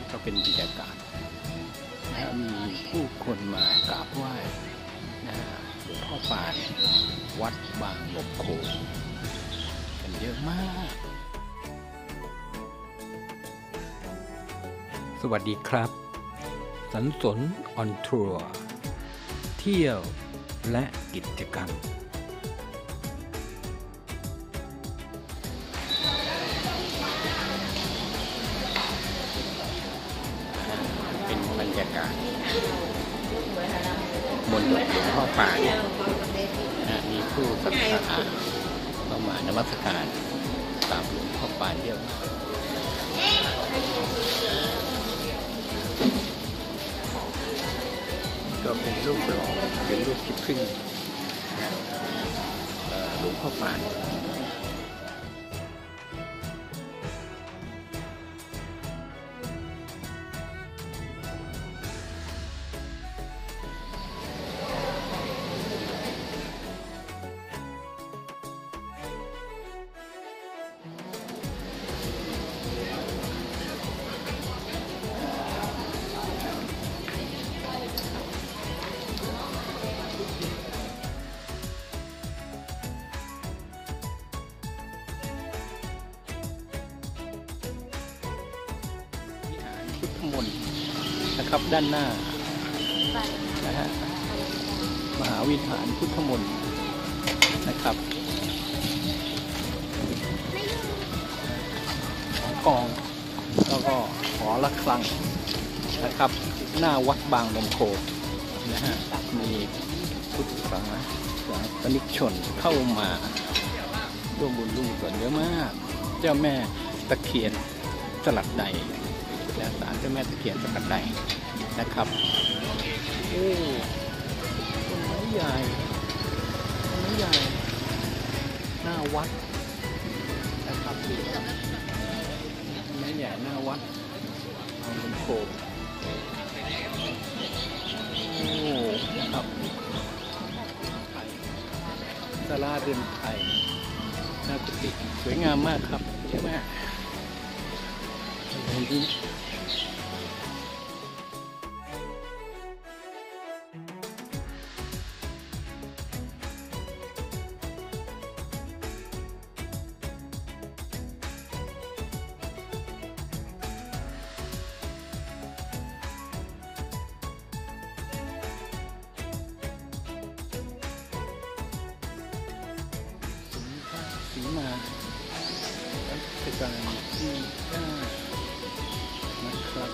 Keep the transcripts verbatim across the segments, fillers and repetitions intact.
ก็เป็นบรรยากาศนะมีผู้คนมากราบไหว้นะหลวงพ่อปานวัดบางนกโขกันเยอะมากสวัสดีครับสันสนออนทัวร์เที่ยวและกิจกรรมเป็นบรรยากาศบนหลวงพ่อปานมีผู้ศรัทธาเข้ามานมัสการกราบหลวงพ่อปานเยอะก็เป็นรูปหล่อเป็นรูปที่พึ่งหลวงพ่อปานพุทธมนต์นะครับด้านหน้านะฮะมหาวิหารพุทธมนต์นะครับกองแล้วก็หอระฆังนะครับหน้าวัดบางนมโคนะฮะมีพุทธศาสนิกชนเข้ามาร่วมบุญร่วมกุศลเยอะมากเจ้าแม่ตะเคียนสลักใดและศาลเจ้าแม่ตะเคียนสลักใดนะครับโอ้ต้นไม้ใหญ่ต้นไม้ใหญ่หน้าวัดนะครับต้นไม้ใหญ่หน้าวัดบางนมโคโอ้ครับศาลาเรือนไทยหน้ากุฏิสวยงามมากครับใช่ไหมตรงนี้สีมารัชกาลที่เก้านะครับ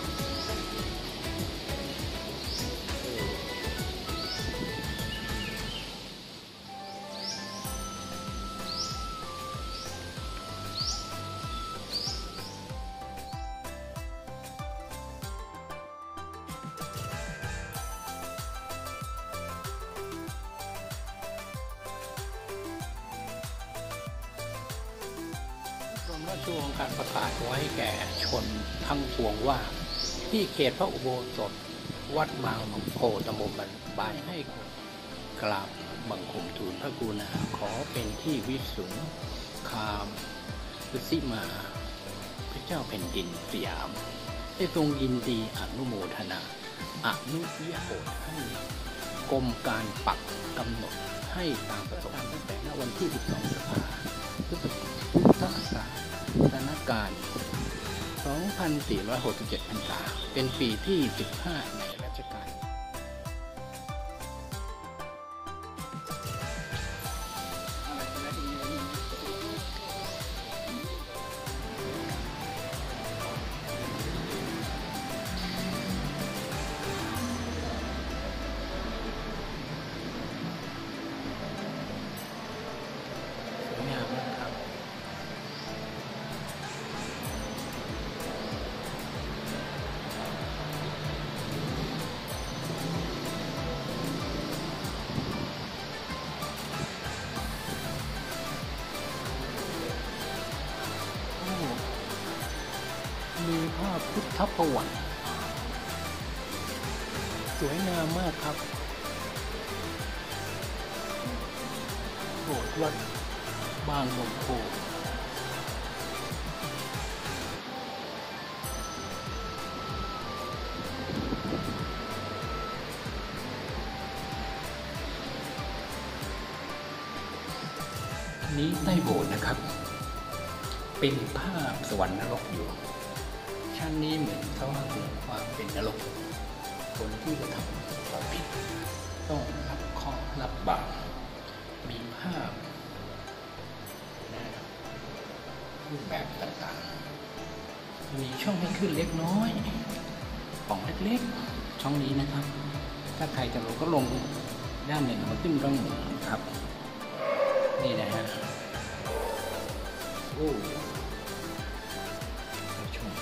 ราชวงศ์การประกาศไว้แก่ชนทั้งปวงว่าที่เขตพระอุโบสถวัดบางนมโคตำบลบันบายให้กราบบังคมทูลพระกรุณาขอเป็นที่วิสุงคามฤสิมาพระเจ้าแผ่นดินสยามได้ทรงยินดีอนุโมทนาอนุญาตให้กรมการปักกำหนดให้ตามประสบการณ์ตั้งแต่ณวันที่สิบสองพฤษภาคมพุทธศักราชสองพันสี่ร้อยหกสิบเจ็ดพรรษาเป็นปีที่สิบห้าในรัชกาลสวยงามนะครับ มีภาพพุทธประวัติสวยงามมากครับโบสถ์วัดบางนมโคนี้ใต้โบสถ์นะครับเป็นภาพสวรรค์นรกอยู่ชั้นนี้เหมือนเขาถึงความเป็นนรกคนที่กระทำความผิดต้องรับข้อรับบาปมีภาพรูปแบบต่างๆมีช่องให้ขึ้นเล็กน้อยปล่องเล็กๆช่องนี้นะครับถ้าใครจะลงก็ลงด้านหนึ่งมาขึ้นตรงหนึ่งครับนี่นะฮะโอ้ชม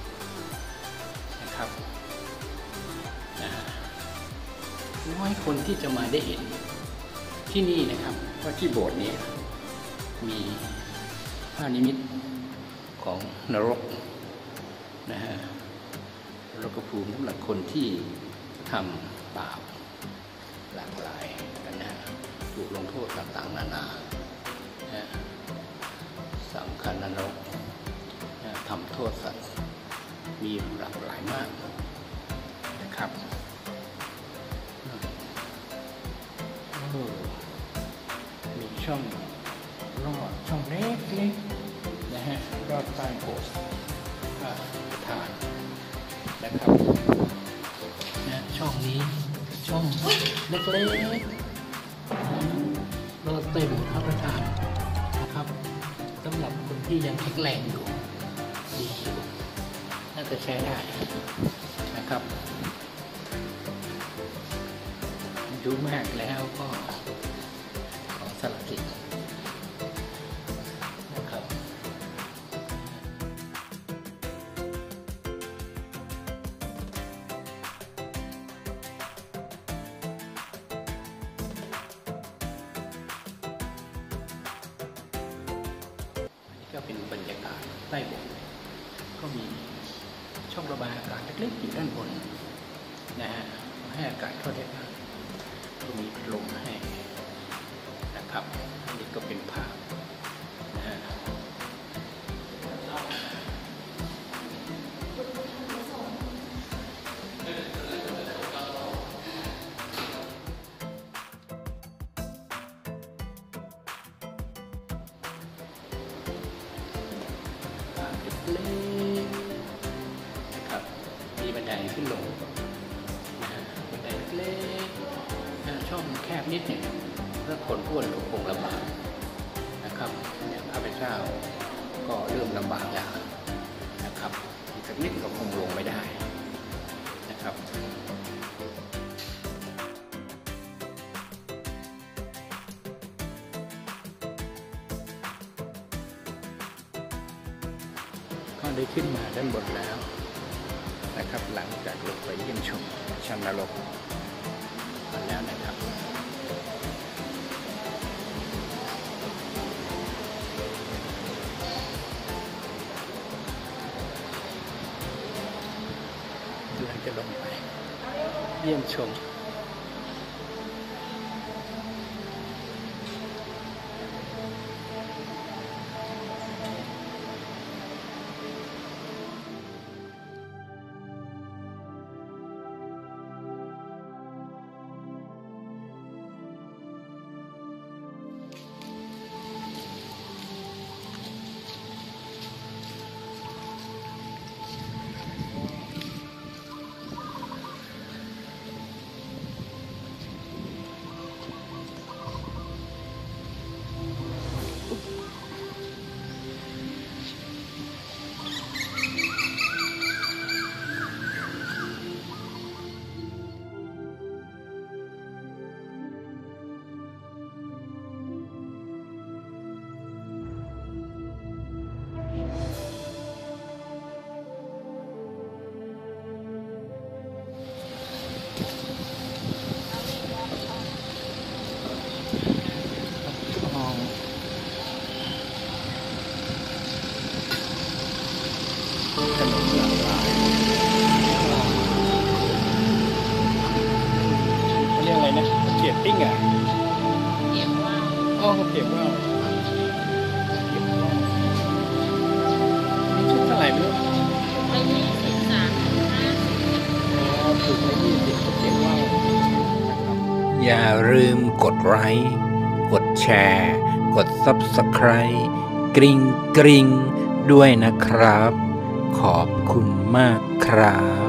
นะครับนะน้อยคนที่จะมาได้เห็นที่นี่นะครับเพราะที่โบสถ์นี้มีภาพนิมิตของนรกนะฮะนรกภูมิสำหรับคนที่ทำบาปหลากหลายกันนะถูกลงโทษต่างๆนานานะสำคัญนรกนะทำโทษสัตว์มีหลากหลายมากนะครับมีช่องรอดช่องเล็กๆนะฮะรอดใต้โบสถ์ฐานนะครับนะช่องนี้ช่องเล็กๆรอดเต็มพระประธานนะครับสำหรับคนที่ยังแข็งแรงอยู่ดีอยู่น่าจะใช้ได้นะครับดูมากแล้วก็ขอสละสิทธิ์นะครับก็เป็นบรรยากาศใต้โบสถ์ก็มีช่องระบายอากาศเล็กๆอยู่ด้านบนนะฮะให้อากาศเข้าได้บ้างก็มีพัดลมให้นะครับอันนี้ก็เป็นภาพนะฮะเล็กๆนะครับมีบันไดขึ้นลงนะฮะบันไดเล็กช่องแคบนิดหนึ่งถ้าคนอ้วนก็คงลำบากนะครับอย่างข้าพเจ้าก็เริ่มลำบากแล้วนะครับอีกสักนิดก็คงลงไม่ได้นะครับก็ได้ขึ้นมาด้านบนแล้วนะครับหลังจากลงไปเยี่ยมชมชั้นนรกมาแล้วนะครับเราจะลงไปเยี่ยมชมเรียกอะไรนะเกียรติ้งอ่ะเกียรว่าอ๋อเกียรว่าเกียรว่ามีชุดเท่าไหร่ไม่รู้ไม่ยี่สิบสามห้าสิบอ๋อถูกไม่ยี่สิบเกียรว่าอย่าลืมกดไลค์กดแชร์กด ซับสไครบ์ กริ๊งกริ๊งด้วยนะครับ ขอบคุณมากครับ